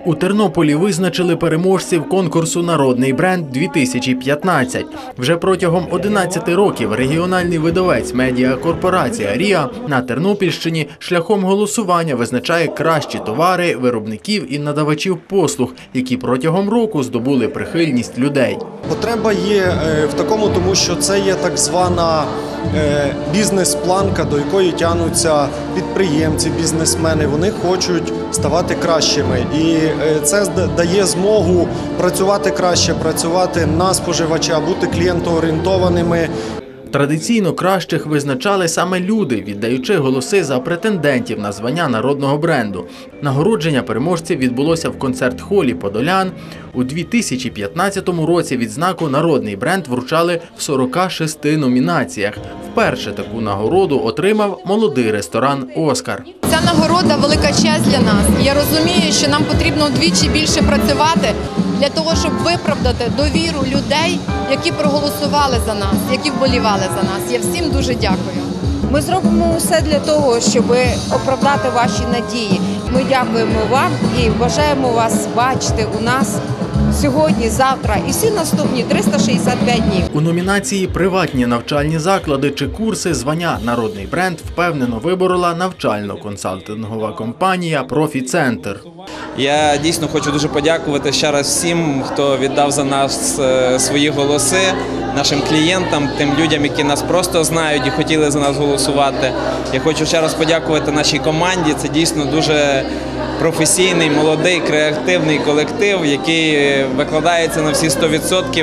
У Тернополі визначили переможців конкурсу «Народний бренд-2015». Вже протягом 11 років регіональний видавець медіакорпорація «Ріа» на Тернопільщині шляхом голосування визначає кращі товари, виробників і надавачів послуг, які протягом року здобули прихильність людей. Потреба є в такому, тому що це є так звана бізнес-планка, до якої тягнуться підприємці, бізнесмени. Вони хочуть ставати кращими. І це дає змогу працювати краще, працювати на споживача, бути клієнтоорієнтованими. Традиційно кращих визначали саме люди, віддаючи голоси за претендентів на звання народного бренду. Нагородження переможців відбулося в концерт-холі «Подолян». У 2015 році відзнаку «Народний бренд» вручали в 46 номінаціях. Вперше таку нагороду отримав молодий ресторан «Оскар». Ця нагорода – велика честь для нас. Я розумію, що нам потрібно вдвічі більше працювати для того, щоб виправдати довіру людей, які проголосували за нас, які вболівали за нас. Я всім дуже дякую. Ми зробимо все для того, щоб оправдати ваші надії. Ми дякуємо вам і бажаємо вас бачити у нас сьогодні, завтра і всі наступні 365 днів. У номінації «Приватні навчальні заклади чи курси» звання «Народний бренд» впевнено виборола навчально-консалтингова компанія «Профі-центр». Я дійсно хочу дуже подякувати ще раз всім, хто віддав за нас свої голоси, нашим клієнтам, тим людям, які нас просто знають і хотіли за нас голосувати. Я хочу ще раз подякувати нашій команді. Це дійсно дуже професійний, молодий, креативний колектив, який викладається на всі 100%.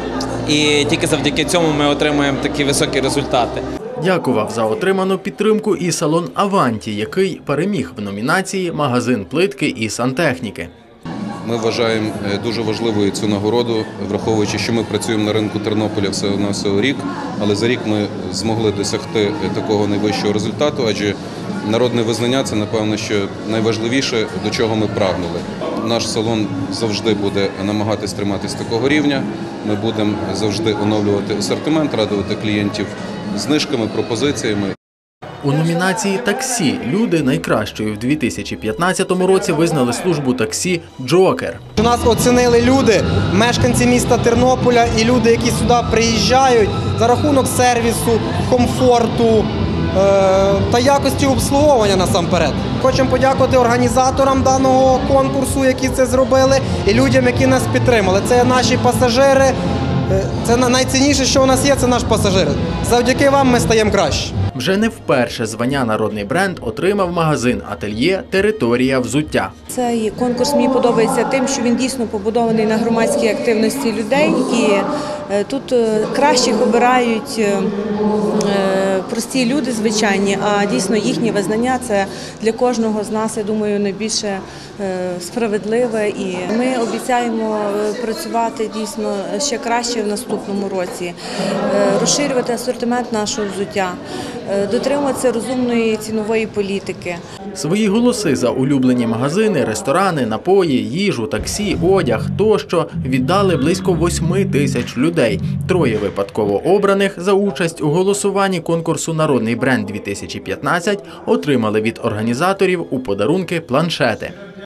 І тільки завдяки цьому ми отримуємо такі високі результати. Дякував за отриману підтримку і салон «Аванті», який переміг в номінації «Магазин плитки і сантехніки». Ми вважаємо дуже важливою цю нагороду, враховуючи, що ми працюємо на ринку Тернополя всього рік, але за рік ми змогли досягти такого найвищого результату, адже народне визнання – це, напевно, що найважливіше, до чого ми прагнули. Наш салон завжди буде намагатись триматись такого рівня, ми будемо завжди оновлювати асортимент, радувати клієнтів знижками, пропозиціями. У номінації «Таксі» люди найкращою в 2015 році визнали службу таксі «Джокер». Нас оцінили люди, мешканці міста Тернополя і люди, які сюди приїжджають за рахунок сервісу, комфорту та якості обслуговування насамперед. Хочемо подякувати організаторам даного конкурсу, які це зробили, і людям, які нас підтримали. Це наші пасажири, це найцінніше, що у нас є, це наш пасажир. Завдяки вам ми стаємо краще. Вже не вперше звання «Народний бренд» отримав магазин «Ательє. Територія взуття». Цей конкурс мені подобається тим, що він дійсно побудований на громадській активності людей. І тут кращих обирають прості люди звичайні, а дійсно їхнє визнання – це для кожного з нас, я думаю, найбільше справедливе. І ми обіцяємо працювати дійсно ще краще в наступному році, розширювати асортимент нашого взуття, дотримуватися розумної цінової політики. Свої голоси за улюблені магазини, ресторани, напої, їжу, таксі, одяг тощо віддали близько 8 тисяч людей. 3 випадково обраних за участь у голосуванні конкурсу «Народний бренд-2015» отримали від організаторів у подарунки планшети.